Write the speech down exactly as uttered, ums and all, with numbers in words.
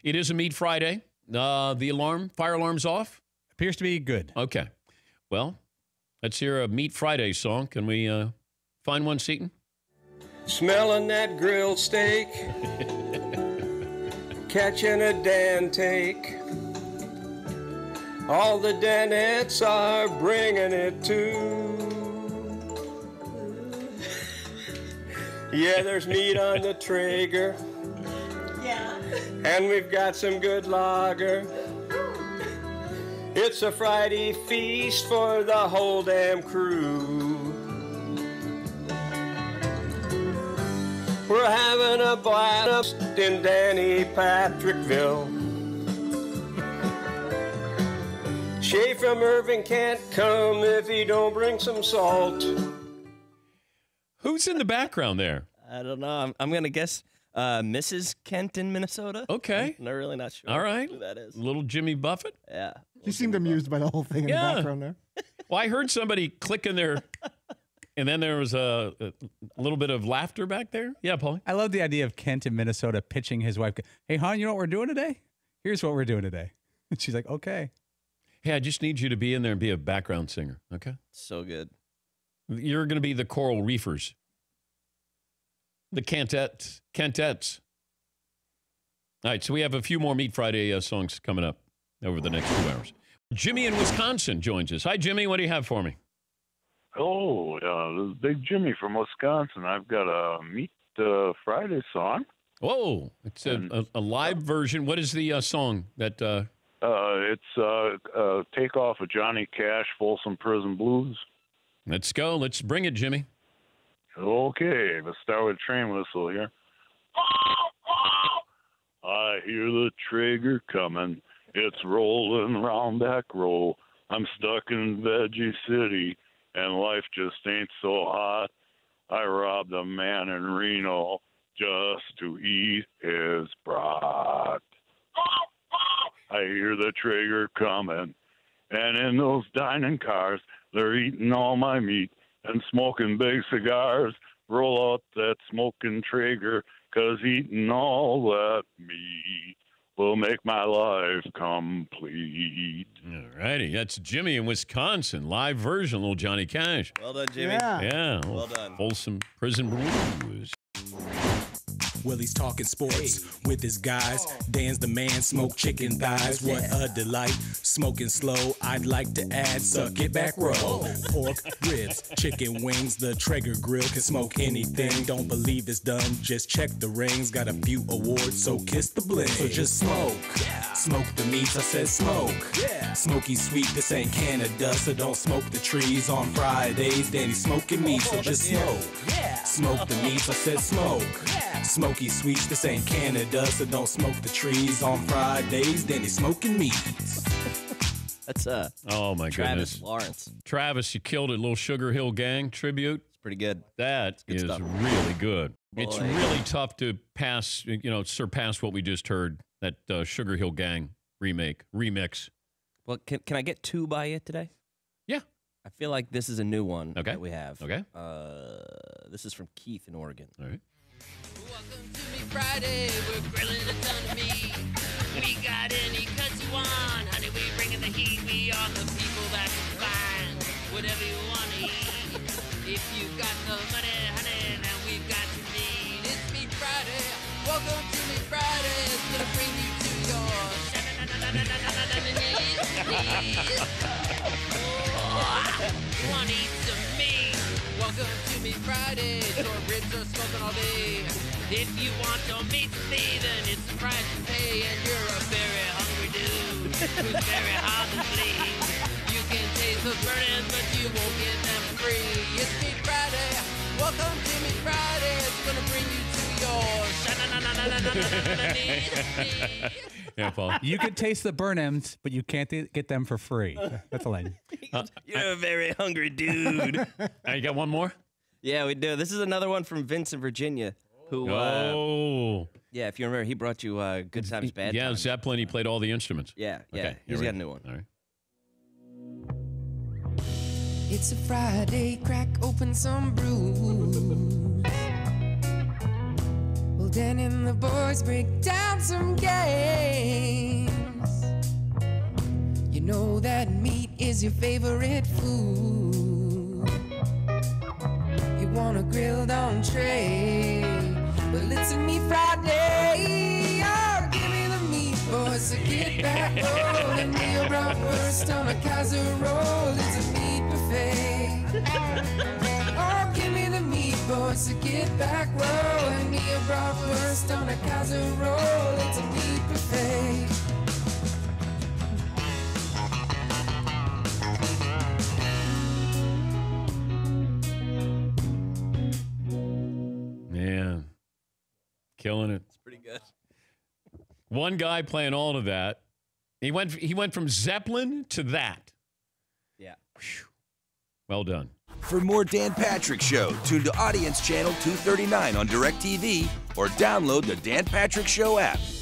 It is a Meat Friday. Uh, the alarm, fire alarm's off? Appears to be good. Okay. Well, let's hear a Meat Friday song. Can we uh, find one, Seton? Smelling that grilled steak, catching a Dan take. All the Danettes are bringing it too. Yeah, there's meat on the Traeger. Yeah. And we've got some good lager. It's a Friday feast for the whole damn crew. We're having a blast in Danny Patrickville. Shay from Irving can't come if he don't bring some salt. Who's in the background there? I don't know. I'm, I'm going to guess uh, Missus Kent in Minnesota. Okay. I'm not really not sure All right. who that is. Little Jimmy Buffett? Yeah. You seemed amused by the whole thing in Yeah. the background there. Well, I heard somebody click in there, and then there was a, a little bit of laughter back there. Yeah, Paulie? I love the idea of Kent in Minnesota pitching his wife. Hey, hon, you know what we're doing today? Here's what we're doing today. And she's like, okay. Hey, I just need you to be in there and be a background singer, okay? So good. You're going to be the Coral Reefers. The Cantettes. Cantettes. All right, so we have a few more Meat Friday uh, songs coming up over the next two hours. Jimmy in Wisconsin joins us. Hi, Jimmy. What do you have for me? Oh, uh, this is Big Jimmy from Wisconsin. I've got a Meat uh, Friday song. Whoa, it's a, And- a, a live version. What is the uh, song that... Uh, Uh, it's uh, uh, Takeoff of Johnny Cash, Folsom Prison Blues. let's go. Let's bring it, Jimmy. Okay, let's start with train whistle here. I hear the Traeger coming. It's rolling round back row. I'm stuck in Veggie City, and life just ain't so hot. I robbed a man in Reno just to eat his brat. I hear the Traeger coming, and in those dining cars, they're eating all my meat and smoking big cigars. Roll out that smoking Traeger, 'cause eating all that meat will make my life complete. All righty. That's Jimmy in Wisconsin. Live version, little Johnny Cash. Well done, Jimmy. Yeah. Yeah. Well done. Folsom Prison Blues. Willie's talking sports with his guys. Dan's the man, smoke chicken thighs. What a delight. Smoking slow, I'd like to add, suck it back roll. Pork, ribs, chicken wings. The Traeger grill can smoke anything. Don't believe it's done, just check the rings. Got a few awards, so kiss the bling. So just smoke. Smoke the meats, I said smoke. Smoky sweet, this ain't Canada, so don't smoke the trees on Fridays. Danny's smoking meat, so just smoke. Smoke the meats, I said smoke. Smoky sweets, this ain't Canada, so don't smoke the trees on Fridays. Danny's smoking meat. That's uh, Oh, my Travis goodness. Lawrence. Travis, you killed it. Little Sugar Hill Gang tribute. It's pretty good. That good is stuff. really good. It's Boy. really tough to pass, you know, surpass what we just heard, that uh, Sugar Hill Gang remake, remix. Well, can, can I get two by you today? Yeah. I feel like this is a new one Okay. that we have. Okay. Uh, this is from Keith in Oregon. All right. Welcome to me Friday, we're grilling a ton of meat. We got any cuts you want, honey, we bringing the heat. We are the people that can find whatever you want to eat. If you got the money, honey, then we've got your meat. It's Meat Friday, welcome to Meat Friday. It's gonna bring you to your knees. Oh, you want to eat some meat? Welcome to Meat Friday, short ribs are smoking all day. If you want to meet me, then it's the price you pay, and you're a very hungry dude who's very hard to please. You can taste those burnings, but you won't get them free. It's Meat Friday, welcome to Meat Friday. It's gonna bring you to your knees. Yeah, Paul. You could taste the burn-ems, but you can't th- get them for free. That's a line. You're a very hungry dude. I got one more? Yeah, we do. This is another one from Vince in Virginia. Who? Uh, Oh. yeah, if you remember, he brought you uh, Good Times, Bad Yeah, Times. Zeppelin, he played all the instruments. Yeah, yeah. Okay, He's you're got a right. new one. All right. It's a Friday, crack open some brews. Well, Dan and the boys break down some games. is your favorite food. You want a grilled entree, well, it's a meat Friday. Oh, give me the meat, boys, so get back rolling. Me a bratwurst on a casserole, it's a meat buffet. Oh, give me the meat, boys, so get back rolling. Me a bratwurst on a casserole, it's a meat buffet. Man, killing it. It's pretty good. One guy playing all of that. He went. He went from Zeppelin to that. Yeah. Whew. Well done. For more Dan Patrick Show, tune to Audience Channel two thirty-nine on DirecTV or download the Dan Patrick Show app.